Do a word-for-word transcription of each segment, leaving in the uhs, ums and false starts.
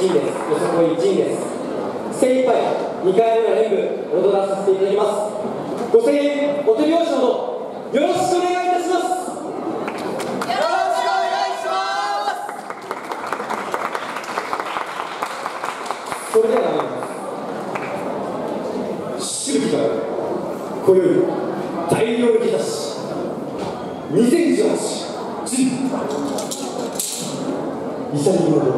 陣です。よさこい陣です。精一杯にかいめの演舞踊らさせていただきます。ご声援お手拍子のほどよろしくお願いいたします。それでは祝儀から今宵大量に出しにせんじゅうはち陣イサリモード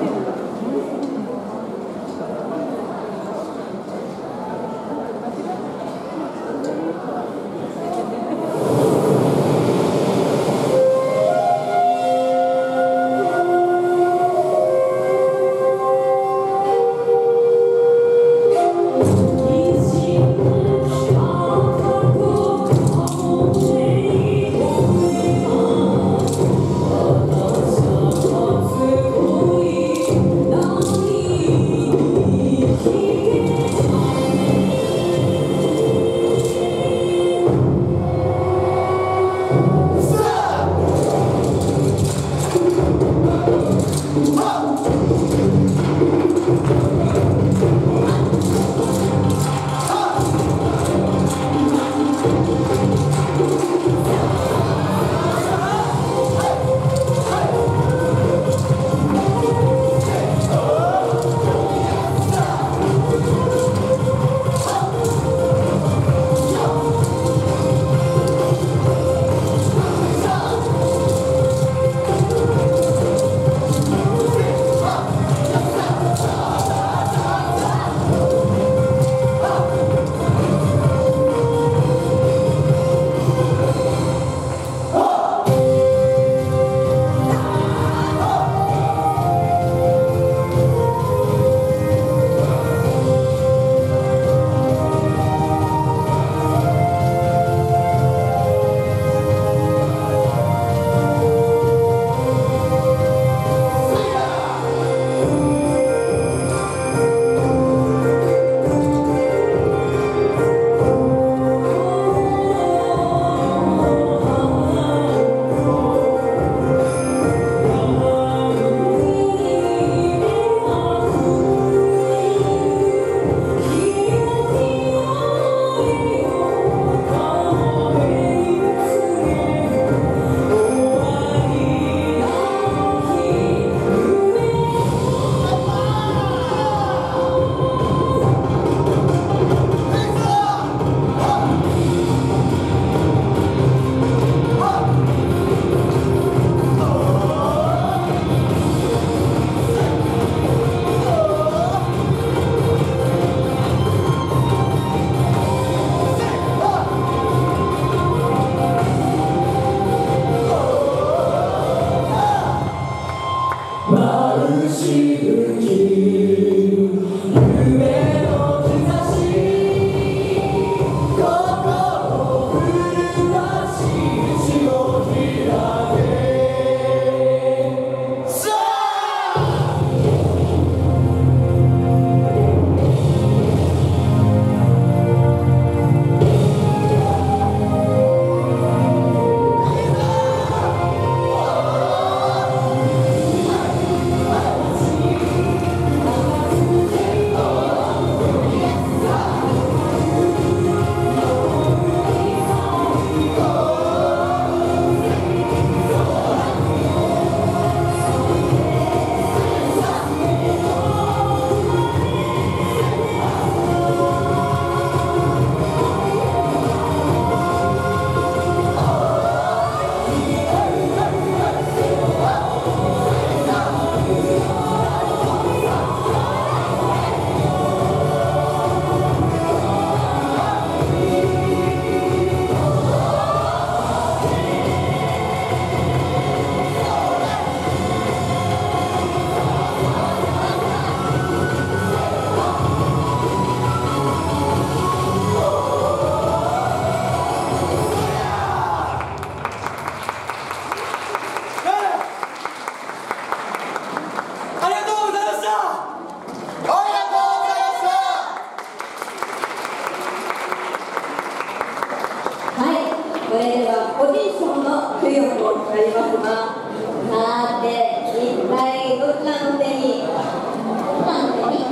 それではおじいさんの供養になりますが、さて一体どちらの手に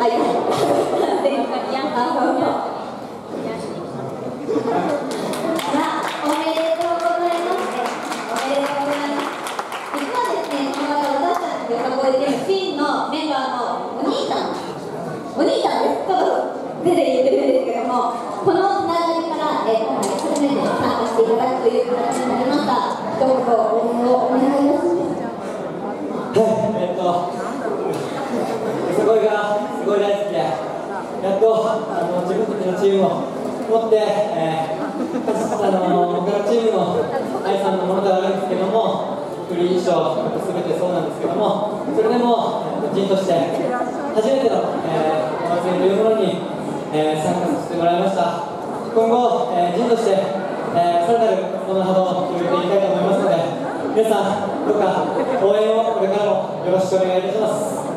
あ、いや、あの、まあ、おめでとうございます。おめでとうございます。実はですね、この方、私たちよさこいチーム、シーンのメンバーのお兄さん、お兄さんです。ちょっと手で言ってるんですけども、このつながりから、えー、今回初めて参加していただくという形になりました。一言応援をお願いいたします。 はい、えっと、すごいがすごい大好きで、やっとあの自分たちのチームを持って、えー、あの他のチームの愛さんのものではあるんですけども、フリー衣装、すべてそうなんですけども、それでも陣として初めての、えー、お祭りというものに、えー、参加させてもらいました。今後、えー、陣として、えー、さらなる活動の幅を広げていきたいと思いますので、皆さん、どうか応援をこれからもよろしくお願いいたします。